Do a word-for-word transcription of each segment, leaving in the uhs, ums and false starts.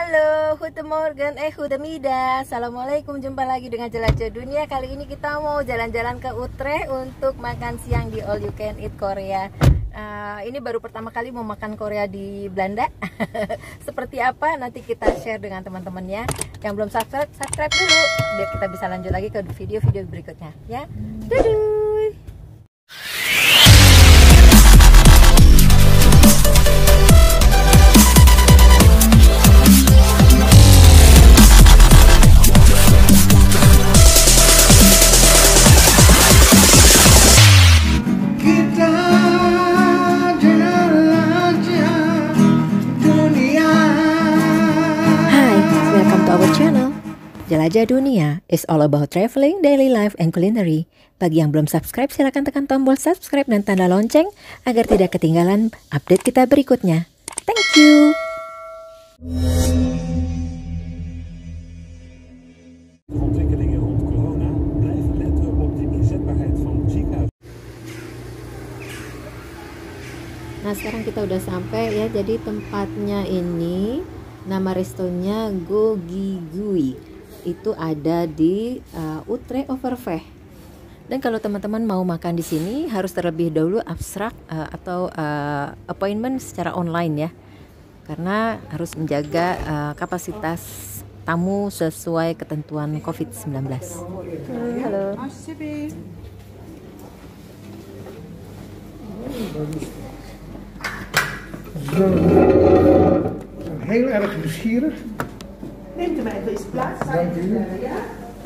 Halo, goedemorgen, eh goedemiddag. Assalamualaikum, jumpa lagi dengan Jelajah Dunia. Kali ini kita mau jalan-jalan ke Utrecht untuk makan siang di All You Can Eat Korea. uh, Ini baru pertama kali mau makan Korea di Belanda. Seperti apa nanti kita share dengan teman-temannya. Yang belum subscribe, subscribe dulu biar kita bisa lanjut lagi ke video-video berikutnya ya. Dadah. Jelajah Dunia is all about traveling, daily life, and culinary. Bagi yang belum subscribe, silakan tekan tombol subscribe dan tanda lonceng agar tidak ketinggalan update kita berikutnya. Thank you. Ontwikkelingen rond corona blijven letten op de inzetbaarheid van ziekenhuizen. Nah, sekarang kita udah sampai ya. Jadi tempatnya ini nama restonya Gogi Gui. Itu ada di uh, Utrecht Overvecht. Dan kalau teman-teman mau makan di sini harus terlebih dahulu abstrak uh, atau uh, appointment secara online ya, karena harus menjaga uh, kapasitas tamu sesuai ketentuan covid sembilan belas. Hmm, halo. Heel erg nieuwsgierig. Neemt u mij even eens plaats. Dank u. Ja?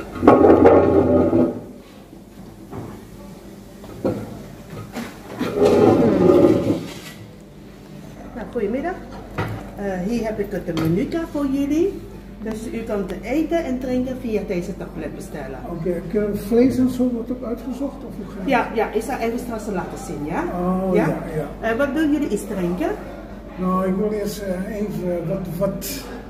Nou, goedemiddag. Uh, hier heb ik het menukaart voor jullie. Dus u kan eten en drinken via deze tablet bestellen. Oké, okay. Vlees en zo wordt ook uitgezocht? Of hoe gaat ja, ja, ik zal even straks laten zien, ja? Oh, ja, ja. ja. Uh, wat willen jullie eens drinken? Nou, ik wil eerst uh, even wat, wat...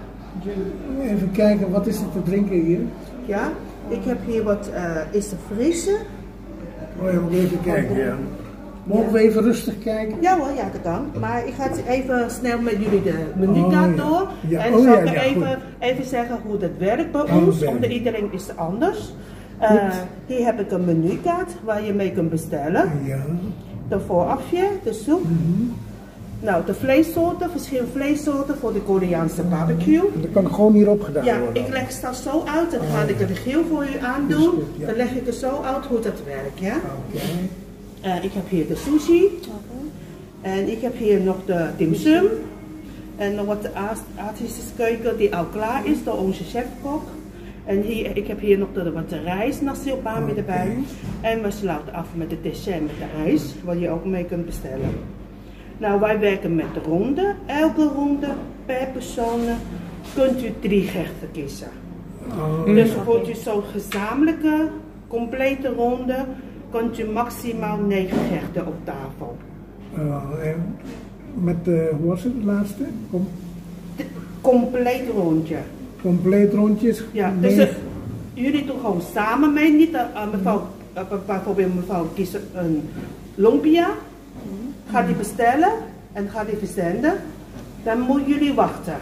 Even kijken, wat is er te drinken hier? Ja, ik heb hier wat uh, is te vriezen. Oh ja, moet even kijken, ja. Mogen ja. we even rustig kijken? Ja hoor, ja dat kan. Maar ik ga even snel met jullie de menukaart oh, ja. door. Ja. En dan oh, zal ja, ik ja, even, even zeggen hoe dat werkt bij oh, ons. Omdat iedereen is anders. Uh, hier heb ik een menukaart waar je mee kunt bestellen. Ja. De voorafje, de soep. Mm-hmm. Nou, de vleessoorten, verschillende vleessoorten voor de Koreaanse barbecue. Dat kan gewoon hierop gedaan ja, worden. Ja, ik leg het straks zo uit. Dan oh, ga ik ja. het geel voor u aandoen. Goed, ja. Dan leg ik het zo uit hoe dat werkt, ja. Oké. Okay. Uh, ik heb hier de sushi. Okay. En ik heb hier nog de dim sum. En nog wat de Aziatische keuken die al klaar is door onze chefkok. En hier, ik heb hier nog de, wat de rijst, nasi opbami okay. erbij. En we sluiten af met het dessert met de ijs, wat je ook mee kunt bestellen. Nou, wij werken met de ronde. Elke ronde per persoon kunt u drie gerechten kiezen. Oh, dus ja. Voor u zo'n gezamenlijke, complete ronde, kunt u maximaal negen gerechten op tafel. Uh, en met, uh, hoe was het, het laatste? Kom de, compleet rondje. Compleet rondjes? Ja, dus uh, jullie doen gewoon samen mee. Niet, uh, mevrouw, uh, bijvoorbeeld mevrouw kiest een lumpia. Gaat die bestellen en gaat die verzenden, dan moeten jullie wachten.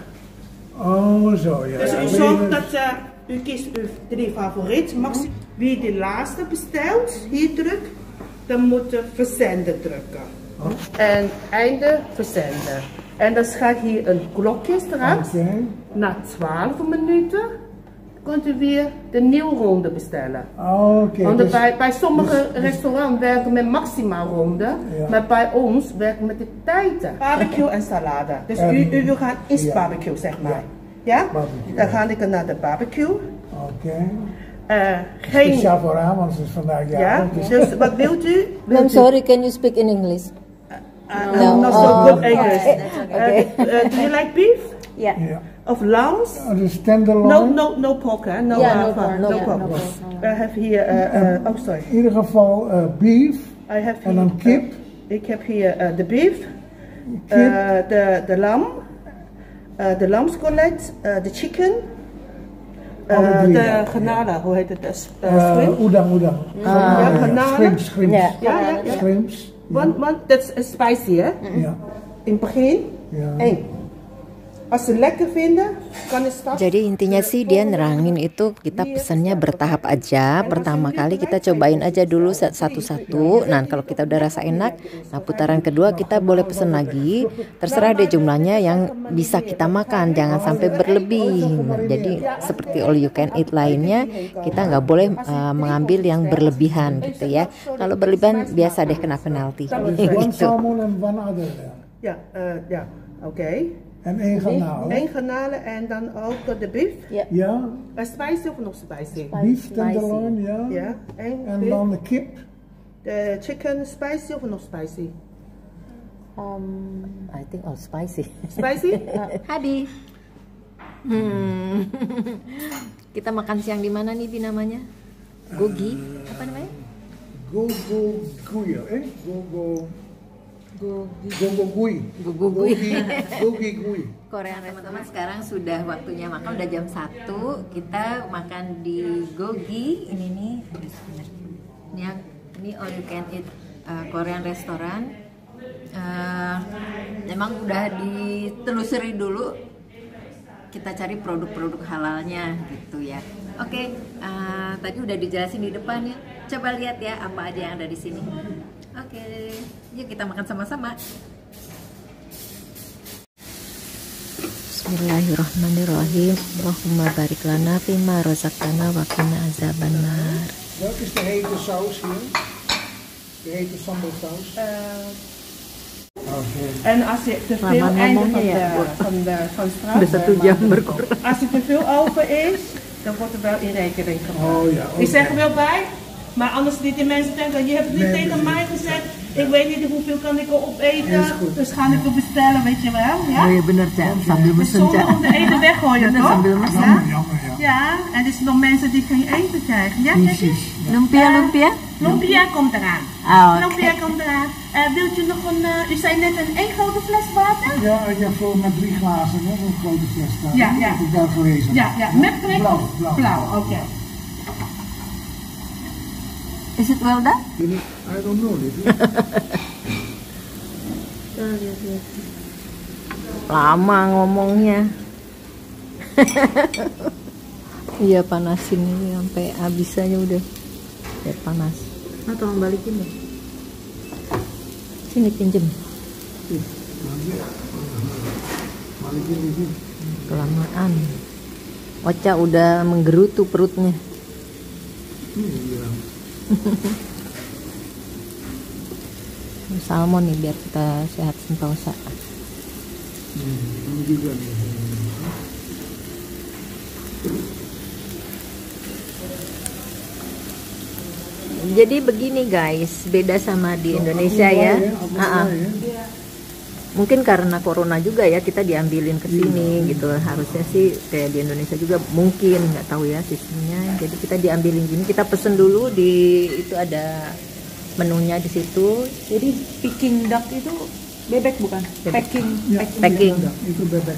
Oh, zo ja. Dus ja, u zorgt dat uh, u kiest uw drie favorieten. Mm-hmm. Wie de laatste bestelt, hier drukt, dan moet de verzenden drukken. Oh. En einde verzenden. En dan gaat hier een klokje straks. Okay. Na twaalf minuten kunt u weer de nieuwe ronde bestellen. Oh, okay. Want dus, bij, bij sommige dus, restaurants werken met maximaal ronde, ja. Maar bij ons werken met de tijden. Barbecue en salade. Dus um, u, u wil gaan is ja. barbecue, zeg maar. Ja? ja? Barbecue, dan ga ik naar de barbecue. Oké. Okay. Uh, geen... Speciaal voor haar, want het is vandaag ja. Ja, dus, dus wat wilt u? Wilt I'm sorry, can you speak in English? Uh, no, no. Not so oh. good English. Okay. Uh, uh, do you like beef? Yeah. yeah. Of lambs? Uh, dus tenderloin? No, no, no pork, hè? No, yeah, uh, no pork. No, no yeah, pork. No pork. I have here, uh, uh, oh sorry. In ieder geval uh, beef. I have en dan kip. Uh, ik heb hier uh, de beef, uh, de, de lam, uh, de lamscolet, uh, de chicken, uh, de ja. Granada, hoe heet het? Uh, uh, shrimp? Udang, udang. Ah, ja, Granada. Shrimps, shrimps. Ja, ja, ja. ja. Shrimps. Want, want dat is spicy, hè? Ja. In het begin, ja. één. Als ze lekker vinden, kan je straks... Jadi intinya sih dia nerangin itu kita pesannya bertahap aja. Pertama kali kita cobain aja dulu satu-satu. Nah kalau kita udah rasa enak, nah putaran kedua kita boleh pesen lagi. Terserah deh jumlahnya yang bisa kita makan, jangan sampai berlebih. Nah, jadi seperti all you can eat lainnya, kita nggak boleh uh, mengambil yang berlebihan gitu ya. Kalau berlebihan biasa deh kena penalti. One Gitu. salmon and one other. Ja, uh, ja, oké. Okay. En één garnalen. Eén garnalen en dan ook de beef. Ja, Uh, spicy of nog spicy? beef tenderloin, ja. Ja, en En beef. dan de kip. De chicken spicy of nog spicy? Um, I think all spicy. Spicy? Hadi. Hmm. Kita makan siang di mana nih Bi namanya? Gogi? Apa namanya? Gogo Gui, eh? Gogo... Gogi. Gogo Gui. Gogo Gui. Gogi Gui. Korea teman-teman, sekarang sudah waktunya makan, udah jam satu. Kita makan di Gogi. Ini nih, ini yang ini all you can eat uh, Korean restoran. Uh, memang udah ditelusuri dulu. Kita cari produk-produk halalnya gitu ya. Oke, uh, tadi udah dijelasin di depan ya. Coba lihat ya apa aja yang ada di sini. Oke, yuk kita makan sama-sama. Bismillahirrahmanirrahim. Allahumma barik lana fima razaqtana wa qina azabannar. Welke is de hete saus hier? De hete sambalsaus? Oké. En als je te veel Lama einde van ngomongnya de, ya, Bu. van de, van straat, Udah satu jam berkurang. als er te veel over is, dan wordt er wel in rekening gehouden. Oh ja, oké. Ik zeg er wel bij, maar anders niet die mensen denken, je hebt het niet Nee, tegen precies. mij gezegd, ik weet niet hoeveel kan ik er opeten, Is goed. dus ga ik er bestellen, weet je wel. Ja? Oh iya bener Cak, sambil Het is mesen zonde Cak. om de eten weggooien, Bener, toch? sambil mesen. Ja? Jammer, jammer, ja. Ja, en er zijn nog mensen die geen eten krijgen. Ja, kijk eens. Lumpia, lumpia? Lumpia komt eraan. Oh, oké. Lumpia komt eraan. Uh, wilt u nog een, uh, u zei net een één grote fles water? Ja, ik heb voor met drie glazen, hè, zo'n grote fles staan. Ja, ja. Heb ik daar gelezen. Ja, ja, met prik Blauw, of blauw. blauw, oké. Is it well done? Ini, I don't know dit. Lama ngomongnya. Iya panasin ini sampai habis aja udah. Udah panas. Nah, tolong balikin deh. Sini pinjem. Balikin di sini. Kelamaan. Ocha udah menggerutu perutnya. Iya. Salmon nih biar kita sehat sentosa. Hmm, ini juga nih. Jadi begini guys, beda sama di Indonesia ya. Ah, ah. Mungkin karena corona juga ya kita diambilin ke sini gitu. Harusnya sih kayak di Indonesia juga mungkin, nggak tahu ya sistemnya. Jadi kita diambilin gini, kita pesen dulu di itu ada menunya di situ. Jadi Peking duck itu bebek bukan? Bebek. Peking. Ja, Packing. ja, itu bebek.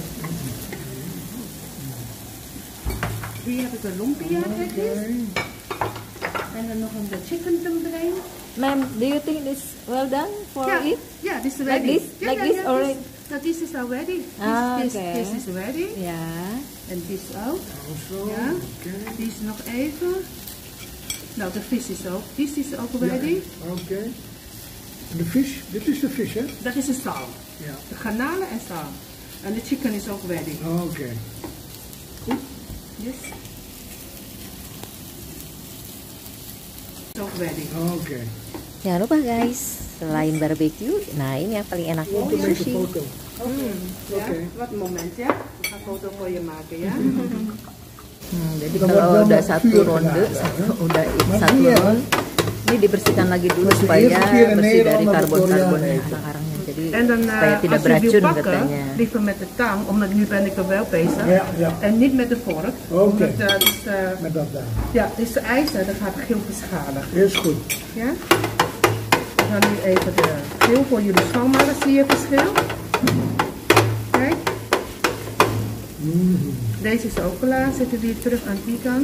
Hier heb ik een lumpia, kijk eens. En dan nog een de chicken erin. Ma'am, do you think this well done for Ja, it? ja, this is Like ready. this? Ja, Like ja, this ja, already? This, no, this is already. This, Ah, this, oké. this is ready. Ja. En this ook. Zo, Ja. oké. Die is nog even. Nou, de vis is ook. This is ook ready. Oké. En de vis, dit is de vis, hè? Dat is de zalm. Ja. De garnalen en zalm. En de chicken is ook ready. Oké. Yes. Is ook ready. Oké. Jangan lupa guys, selain barbecue, nah ini yang paling enaknya Ook een beetje sushi. foto. Ja, Oké. wat een moment, ja. Ik ga een foto voor je maken, ja. Hmm, jadi Udah kalau buat udah gambar satu vuur ronde, gedaan, satu, ya. udah Maar satu iya, ronde, ini dibersihkan lagi dulu Masih supaya eerst keer in bersih dari Nederland met karbon-karbon Korea eten. akarang-akarangnya. Jadi En dan, supaya uh, tidak als je wil beracun pakken, katanya. liever met de tang, omdat nu ben ik er wel bezig. Ja, ja. En niet met de vork. Oké. Omdat, uh, dus, uh, Met dat daar. ja, dit is de ijzer, dat gaat geel beschadigen. Is goed. Ja? We gaan nu even de geel voor jullie schoonmaken. Zie je verschil? Kijk. Mm. Deze is ook klaar. Zetten we die terug aan die kant.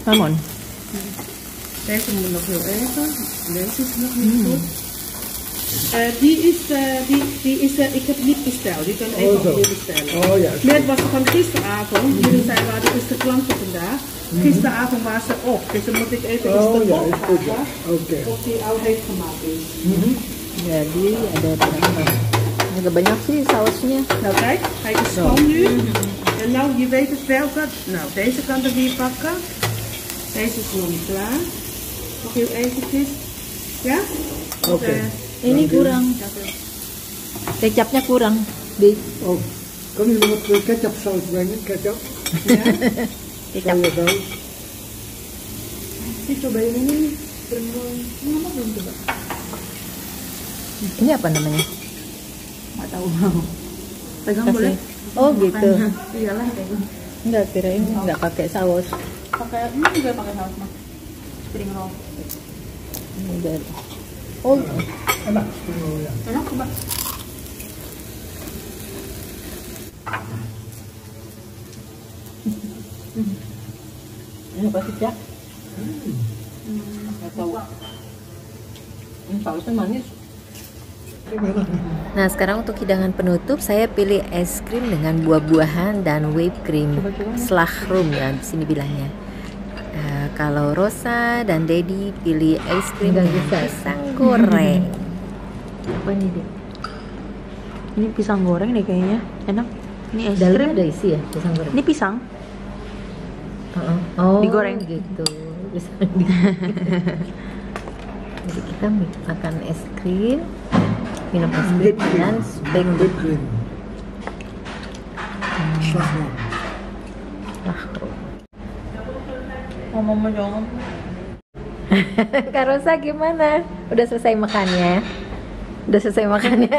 Ramon, Deze moet nog heel even. Deze is nog niet goed. Uh, die is, uh, die, die is uh, ik heb niet besteld. Die kan Oh, even zo. opnieuw bestellen. Oh ja. Net was van gisteravond. Jullie zijn waar de eerste klanten vandaag. Gisteravond waren ze op. Dus dan moet ik even Oh de ja, op is goed. Ja. halen. Oké. Of die al heeft gemaakt is. Jadi ada berapa? Agak banyak sih sausnya. Nou kijk, hij is schoon nu. En nou, je weet het welke. Nou, deze kan er weer pakken. Deze is nog niet klaar. Nog heel eventjes. Ja? Oké. Uh, Ini kurang. Kecapnya kurang. Di Oh, kan jullie wat eh, ketchup saus brengen? Ketchup? ja. kecap. Soja saus? Ini cobain ini nih. Belum, mama belum coba. Ini apa namanya? Nggak tahu. Pegang Kasih. boleh? Oh gitu. Iyalah pegang. Enggak, kirain enggak pakai saus. Pakai ini juga pakai saus mah. Spring roll. Enggak. Oh, Enak. Oh, ya. Enak coba. ini pasti ya. Enggak tahu. Ini sausnya manis. Gimana? Nah, sekarang untuk hidangan penutup saya pilih es krim dengan buah-buahan dan whipped cream. Slahrum ya di sini bilangnya. Eh, kalau Rosa dan Dedi pilih es krim dengan pisang goreng. Apa ini deh? Ini pisang goreng deh kayaknya. Enak. Ini es Dalamnya krim. ada isi ya pisang goreng. Ini pisang. Uh-uh. Oh, Digoreng. gitu. Pisang digoreng. Jadi kita makan es krim, minum es krim dengan spek Whipped cream. Slagroom. slahrum. Oh, mama jangan. Kak Rosa gimana? Udah selesai makannya? Udah selesai makannya?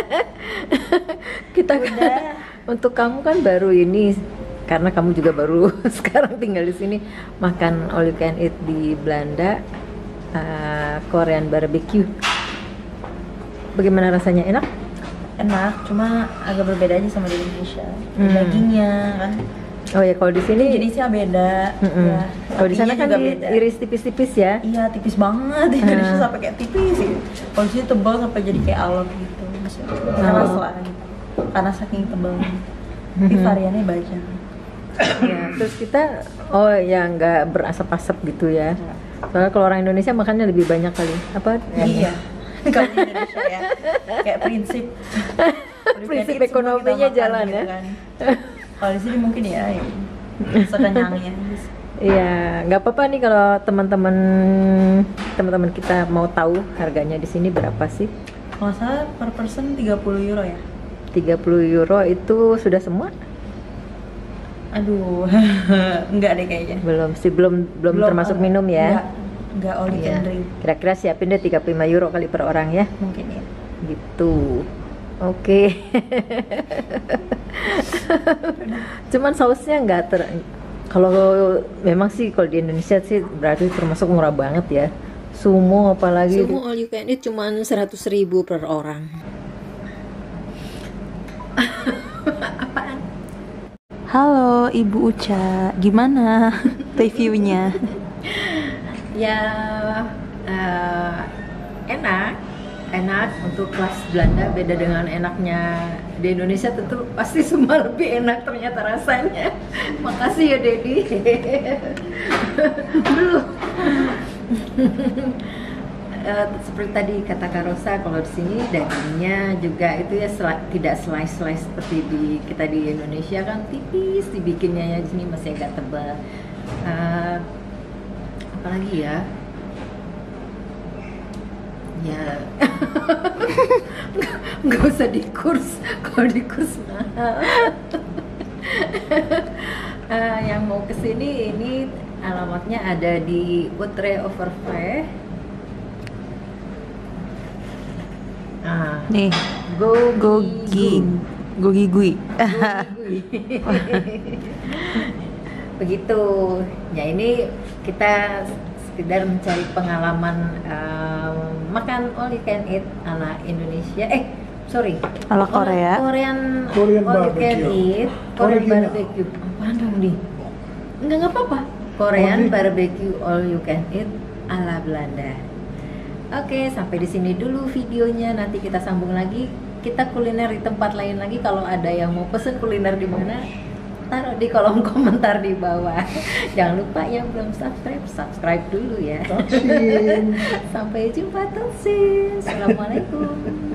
Kita Udah. Untuk kamu kan baru ini, karena kamu juga baru sekarang tinggal di sini, makan all you can eat di Belanda, uh, Korean barbecue. Bagaimana rasanya? Enak? Enak, cuma agak berbeda aja sama di Indonesia. Hmm. Dagingnya kan. Oh ya, kalau di sini Jenisnya beda. Mm-mm. Ya, kalau di sana rapinya kan juga beda. diiris tipis-tipis ya. Iya, tipis banget. Di Indonesia Ah. sampai kayak tipis gitu. Kalau di sini tebal sampai jadi kayak alot gitu. Maksudnya keras lah gitu. Karena saking tebalnya. Tapi Mhm. variannya banyak. Ya, terus kita oh ya nggak berasap-asap gitu ya. Soalnya kalau orang Indonesia makannya lebih banyak kali. Apa? Iya. Kalau di Indonesia ya kayak prinsip Prinsip semua ekonominya kita makan jalan gitu ya. kan. Kalau di sini mungkin ya, ya sekenyangnya. Iya, nggak apa-apa nih kalau teman-teman teman-teman kita mau tahu harganya di sini berapa sih? Kalau salah per person tiga puluh euro ya. tiga puluh euro itu sudah semua? Aduh, enggak deh kayaknya. Belum sih, belum belum, termasuk eh, minum ya. Enggak, enggak all you Iya. can drink. Kira-kira siapin deh tiga puluh lima euro kali per orang ya. Mungkin ya. Gitu. Oke. Cuman sausnya nggak ter kalau memang sih kalau di Indonesia sih berarti termasuk murah banget ya. Sumo apalagi. Sumo all you can eat cuman seratus ribu per orang. Halo Ibu Uca, gimana reviewnya? Ya eh, enak, enak untuk kelas Belanda beda dengan enaknya di Indonesia, tentu pasti semua lebih enak ternyata rasanya. Makasih ya Dedi. Belum. Eh, seperti tadi kata Kak Rosa, kalau di sini dagingnya juga itu ya sel- tidak slice-slice seperti di kita di Indonesia kan tipis dibikinnya, ya di sini masih agak tebal. Eh, apalagi ya? Ya nggak, nggak usah di kurs, kalau di kurs mahal. Eh, yang mau kesini ini alamatnya ada di Utrecht Overvecht. Ah, Nih, Gogi Gogi Gogi Gui. Begitu. Ya ini kita sekedar mencari pengalaman um, makan all you can eat ala Indonesia. Eh, sorry. Ala Korea. Korean, Korean all you can barbecue. eat. Korean Original. barbecue. Apaan dong nih? Enggak, enggak apa-apa. Korean Original. barbecue all you can eat ala Belanda. Oke, sampai di sini dulu videonya. Nanti kita sambung lagi. Kita kuliner di tempat lain lagi. Kalau ada yang mau pesen kuliner di mana, taruh di kolom komentar di bawah. Jangan lupa yang belum subscribe, subscribe dulu ya. Toksin. Sampai jumpa, Toksin. Assalamualaikum.